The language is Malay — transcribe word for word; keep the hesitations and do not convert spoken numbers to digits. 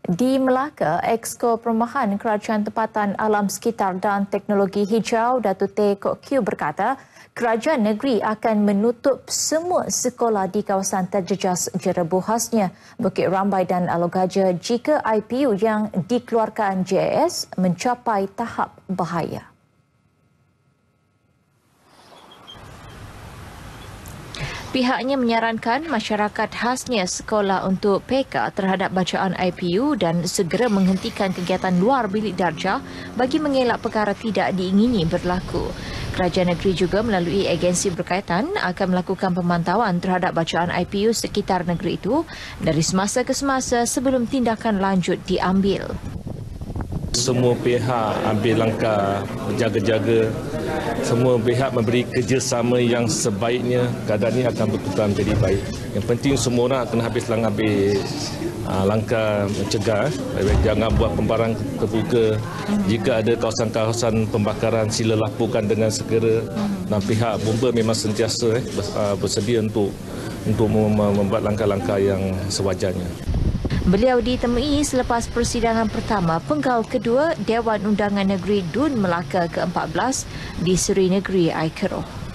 Di Melaka, Exko Perumahan Kerajaan Tempatan Alam Sekitar dan Teknologi Hijau Datuk Teh Kok Kiew berkata, kerajaan negeri akan menutup semua sekolah di kawasan terjejas jerebu khasnya Bukit Rambai dan Alor Gajah jika I P U yang dikeluarkan J A S mencapai tahap bahaya. Pihaknya menyarankan masyarakat khasnya sekolah untuk peka terhadap bacaan I P U dan segera menghentikan kegiatan luar bilik darjah bagi mengelak perkara tidak diingini berlaku. Kerajaan negeri juga melalui agensi berkaitan akan melakukan pemantauan terhadap bacaan I P U sekitar negeri itu dari semasa ke semasa sebelum tindakan lanjut diambil. Semua pihak ambil langkah berjaga-jaga, semua pihak memberi kerjasama yang sebaiknya, keadaan ini akan betul-betul menjadi baik. Yang penting semua orang kena habis lang ambil uh, langkah mencegah, jangan buat pembarang terbuka. Jika ada kawasan-kawasan pembakaran, sila laporkan dengan segera. Dan pihak bomba memang sentiasa eh, bersedia untuk untuk membuat langkah-langkah yang sewajarnya. Beliau ditemui selepas persidangan pertama penggal kedua Dewan Undangan Negeri Dun Melaka ke empat belas di Seri Negeri Aikeroh.